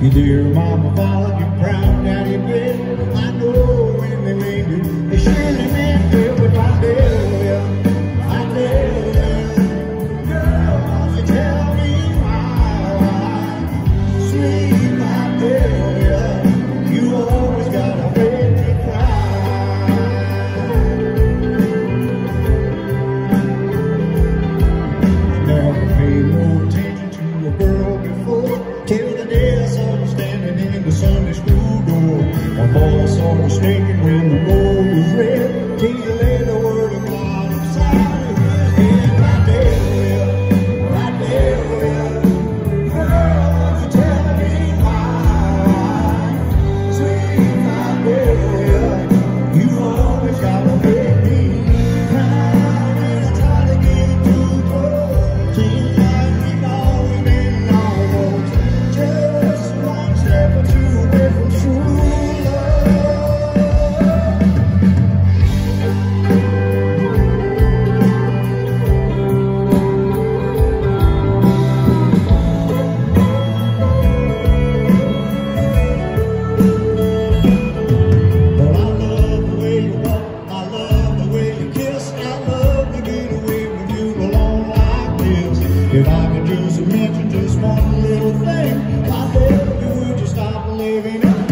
Your dear mama followed your proud daddy bed. I know when they made you, they surely meant it with Vidalia, Vidalia. Girl, won't you tell me why? Sweet Vidalia, you always gotta make me cry. Never paid no attention to a girl before, till the day I saw you standing in the Sunday school door. My boy saw you sneaking when the road was red, till you laid the word of God inside of his head. Vidalia, Vidalia, girl, won't you tell me why? Sweet Vidalia, you always gotta make me cry. When I try to get too close, till I keep on and almost just one step or two away from true love. Well, I love the way you walk, I love the way you kiss, I love to get away with you alone like this. If I could just mention just one little thing, I bet you would just stop living in